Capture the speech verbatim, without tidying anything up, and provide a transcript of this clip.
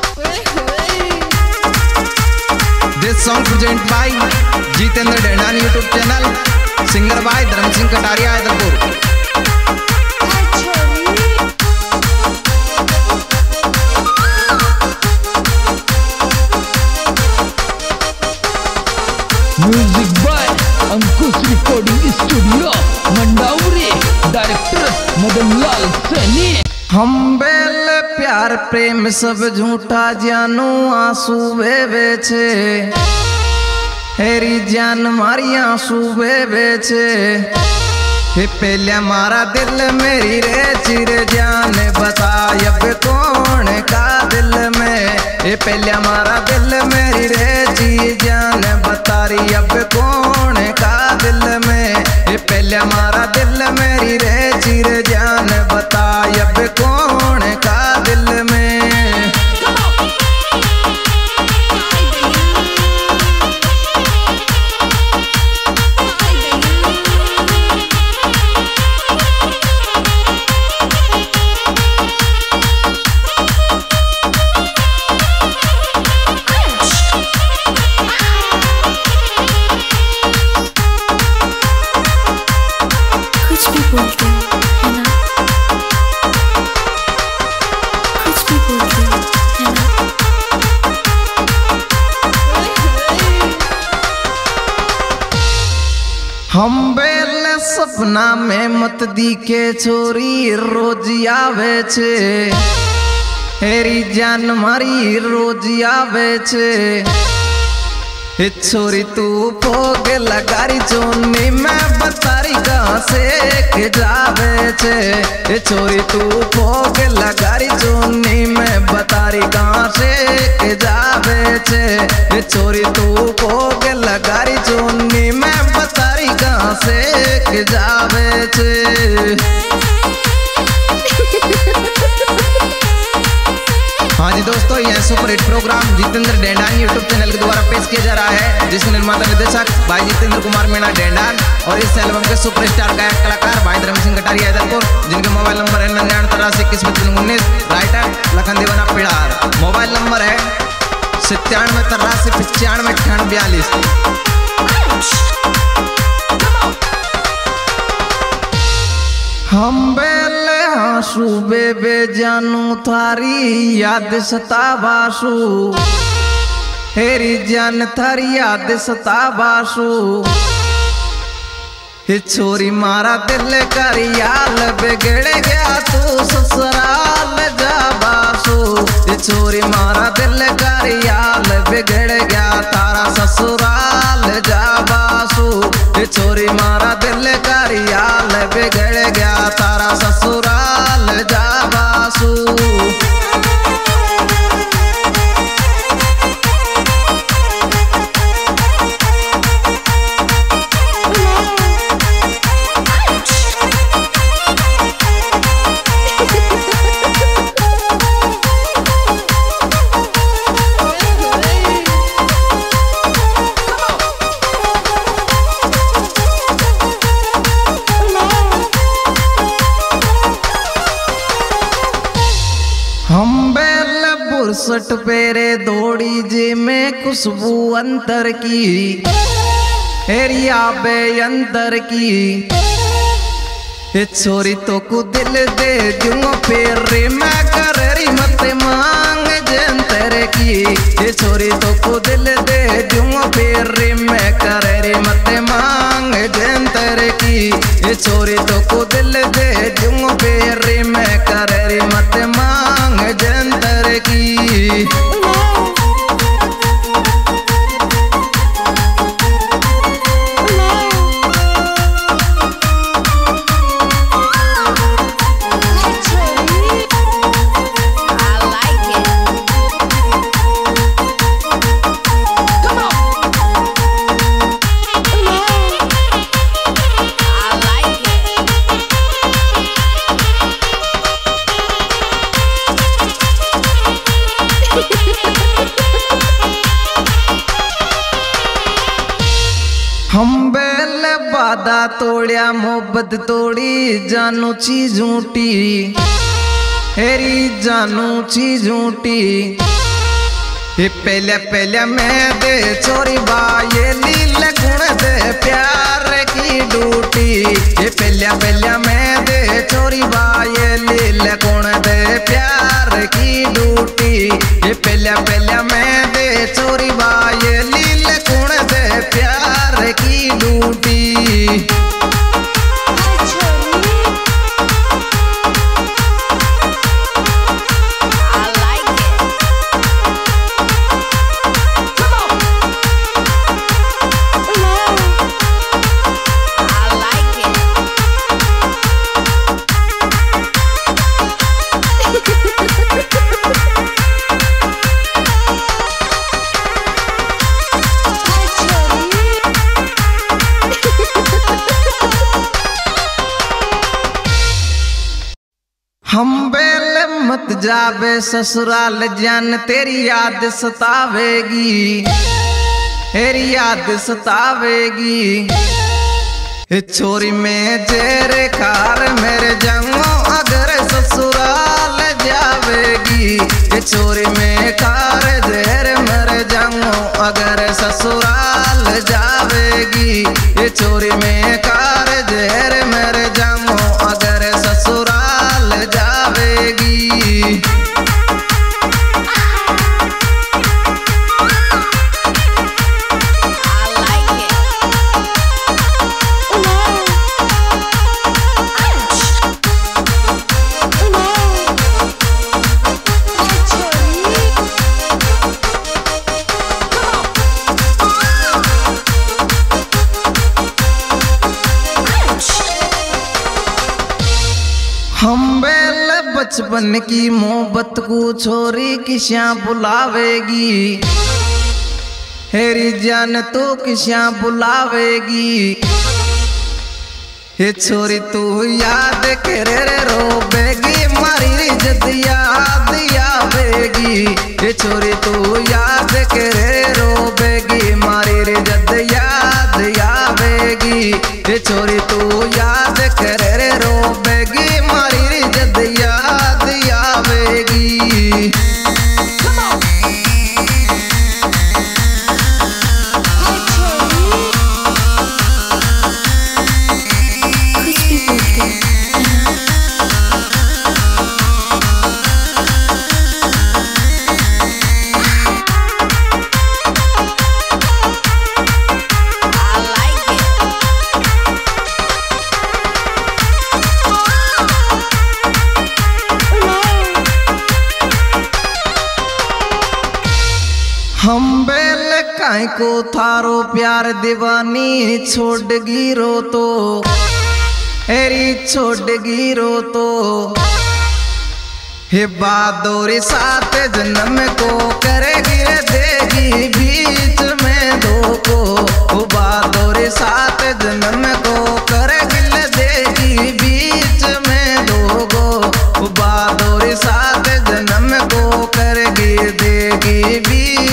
This song presented by Jitendra Dendan YouTube channel, singer by Dharm Singh Kataria Aidalpur. Music by Ankush recording studio Mandawari, director Madan Lal Saini. हम बेल प्यार प्रेम सब झूठा जानू आंसू बेबे छे, हेरी जान मारी आंसू बेबे छे। हे पहले मारा दिल मेरी रे चिर जान बता अब कौन का दिल में। हे पहले मारा दिल मेरी रे चिर जान बता रही अब कौन का दिल में। हे पहले मारा दिल मेरी रे चिर जान बता अब कौन का दिल में। हम बेल सपना में मत दिखे छोरी रोज आवे छे, हेरी जान मारी रोज आवे छे। हे छोरी तू भोग लगारी चोनी में बतारी कहाँ से के जावे छे। हे छोरी तू भोग लगारी चोनी में बतारी कहाँ से के जावे छे। हे छोरी तू भोग लगारी चोनी में बतारी कहाँ से के जावे छे। हाँ जी दोस्तों, यह super hit programme Jitendra Dendan YouTube channel के द्वारा पेश किया जा रहा है, जिसके निर्माता निर्देशक भाई जितेंद्र कुमार मीणा डेंडान और इस एल्बम के सुपरस्टार गायक कलाकार भाई धर्म सिंह कटारिया हैदरपुर, जिनके मोबाइल नंबर है निन्यानवे तिरासी इक्कीस पचपन उन्नीस। राइटर लखन देवाना पिड़ार। मोबाइल नंबर है सत्तानवे तिरासी पचानवे अठानवे बयालीस। हम बेल आंसू बेबे जानू थारी याद सतावासू, हेरी जान थारी याद सतावासू। हे छोरी मारा दिल करियाल बिगड़ गया तू ससुराल जाबासू। हे छोरी मारा दिल करियाल बिगड़ गया तारा ससुराल जाबासू। हे छोरी मारा दिल करियाल बिगड़ गया तारा ससुराल जाबासू। हम बेल बुरसट पेरे दौड़ी जे में खुशबू अंतर की, हेरिया बे अंतर की। हे छोरी तो को दिल दे दूंगा फेरे मैं कररी मत मांग जंतर की। हे छोरी तो को दिल दे दूंगा फेरे मैं कररी मत मांग जंतर की। हे छोरी तो को दिल दे दूंगा फेरे मैं कररी मत मांग जंतर की। हम बेल वादा तोड़िया मोहब्बत तोड़ी जानू ची झूठी, हेरी जानू ची झूठी। ये पहले पहले मैं दे चोरी बाये लील गुण दे प्यार की ड्यूटी। ये पहले पहले मैं दे चोरी बाये लील गुण दे प्यार की ड्यूटी। ये पहले पहले मैं दे चोरी बाये लील गुण दे प्यार की ड्यूटी। हम बेल मत जावे ससुराल जान तेरी याद सतावेगी, तेरी याद सतावेगी। छोरी में जेर खार मेरे जंगो अगर ससुराल जावेगी। छोरी में खार जेर मेरे जंगो अगर ससुराल जावेगी। छोरी में खार जेर मेरे जंगो अगर ससुराल जावेगी। हम बेल बचपन की मोहब्बत को छोरी किस्या बुलावेगी। हेरी जान तो किस्या बुलावेगी। ये छोरी तू याद करे रे रोबेगी मारी जद याद आवेगी। ये छोरी तू याद करे रोबेगी मारी रे जद याद आवेगी। ये छोरी तू याद करे रे रोबेगी मारी रे जद याद आवेगी। हम बेल काई को थारो प्यार दीवानी छोड़ गिरो तो, हेरी छोड़ गिरो तो। हे बादोरी साथ जन्म को करेगी देगी बीच में धोखो। वो बादोरी साथ जन्म को करेगी देगी बीच में धोखो। वो बादोरी साथ जन्म को करेगी देगी बीच